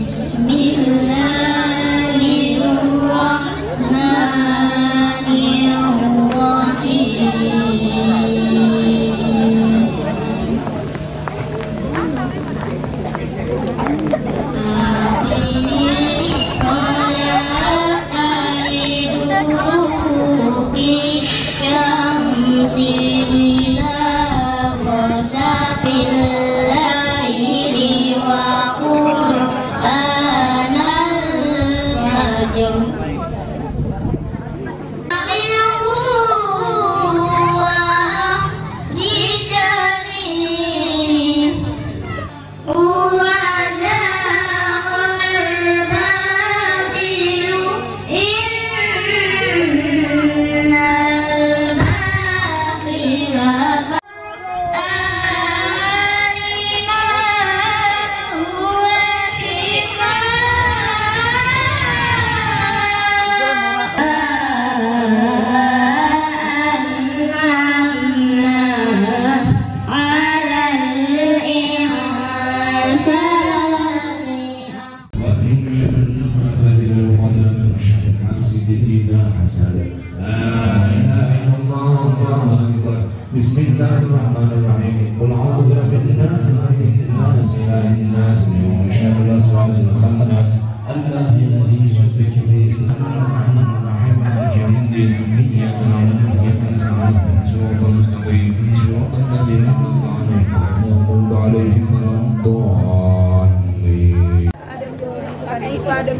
Bismillahirrahmanirrahim. Qul a'udzu birabbin nas, malikin nas, ilahin nas, min syarril waswasil khannas, alladzi yuwaswisu fi sudurir rahmanir rahim. Maliki yawmiddin. Iyyaka na'budu wa iyyaka nasta'in. Shiratal mustaqim. Shiratal ladzina an'amta 'alaihim ghairil alaihim waladdallin. Ada itu ada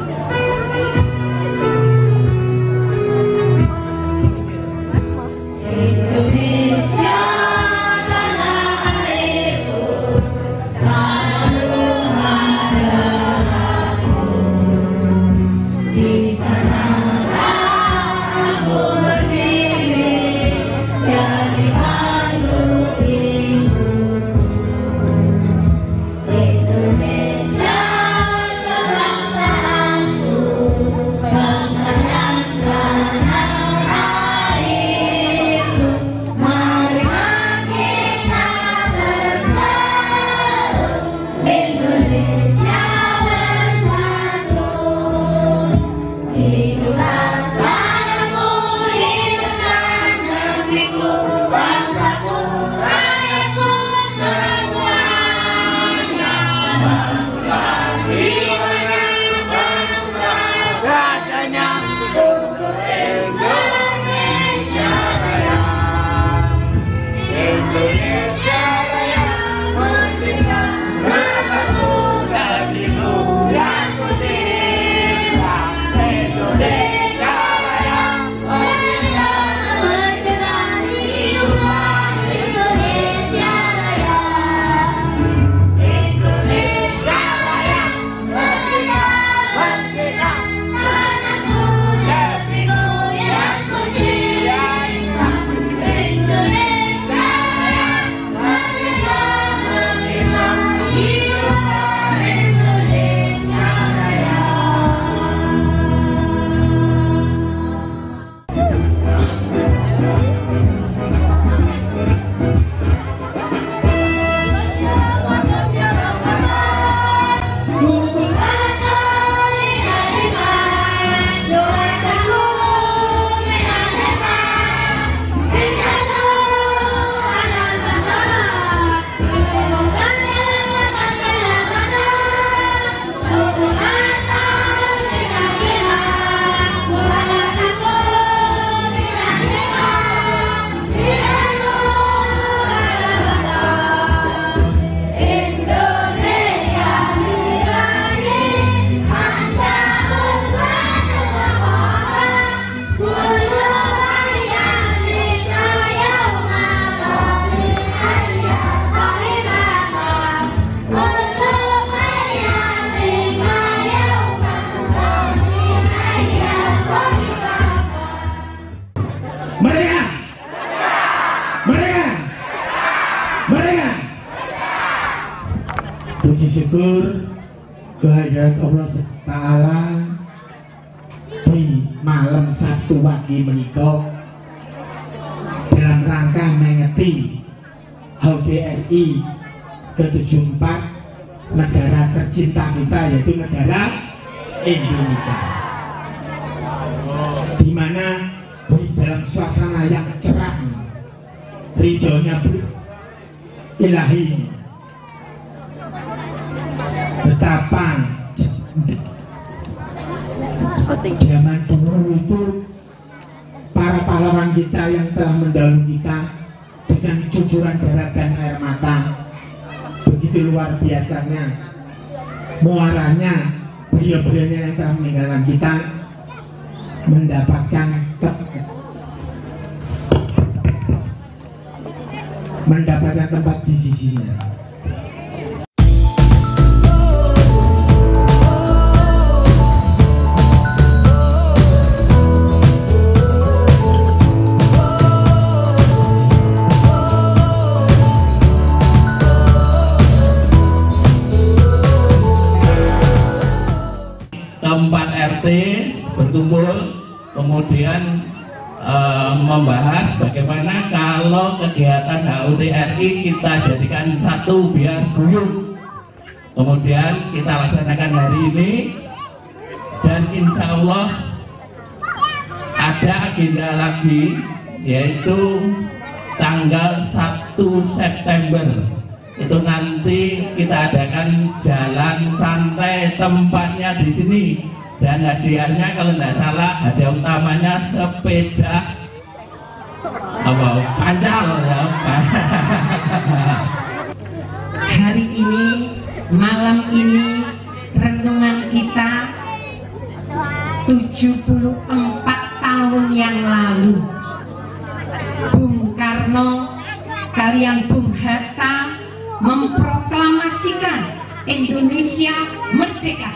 puji syukur kehadirat Allah Ta'ala di malam Sabtu wagi menika dalam rangka mengeti HUT RI ke-74 Negara tercinta kita, yaitu negara Indonesia, di mana di dalam suasana yang cerah, ridhonya ilahi, betapa zaman dulu itu para pahlawan kita yang telah mendahului kita dengan cucuran darah dan air mata begitu luar biasanya, muaranya beliau-beliaunya yang telah meninggalkan kita mendapatkan tempat di sisinya. Keempat RT berkumpul kemudian membahas bagaimana kalau kegiatan HUT RI kita jadikan satu biar guyup. Kemudian kita laksanakan hari ini dan insya Allah ada agenda lagi, yaitu tanggal 1 September itu nanti kita adakan jalan santai, tempatnya di sini, dan hadiahnya kalau tidak salah hadiah utamanya sepeda pancal ya. Hari ini, malam ini, renungan kita 74 tahun yang lalu Bung Karno kalian Bung Hatta memproklamasikan Indonesia merdeka.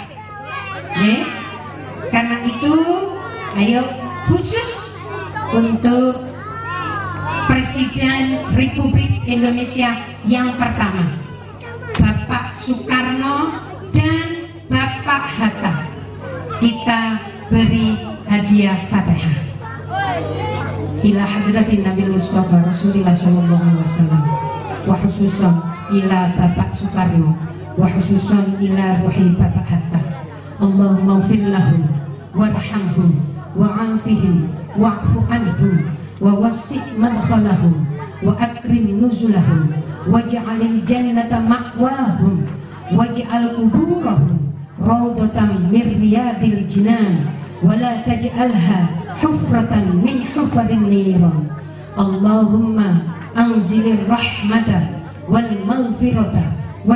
Karena itu, ayo khusus untuk Presiden Republik Indonesia yang pertama, Bapak Soekarno dan Bapak Hatta, kita beri hadiah Fatihah. Ila hadratin Nabi Mustafa Rasulullah sallallahu alaihi wasallam, wa khususan ila Bapak Soekarno, wa khususan ila ruhi Bapak Hatta. Allahumma ighfir lahum warhamhum wa'afihim wa'fu anhum wa wasi' madkhalahum wa akrim nuzulahum waj'alil jannata ma'wahum waj'al quburahum rawdatan min riyadil jinan wa la taj'alha hufratan min hufarin niran. Allahumma anzilir rahmata wal maghfirata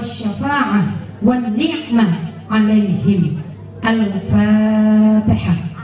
wasyafa'ah wan ni'mah alaihim. Al-Fatihah.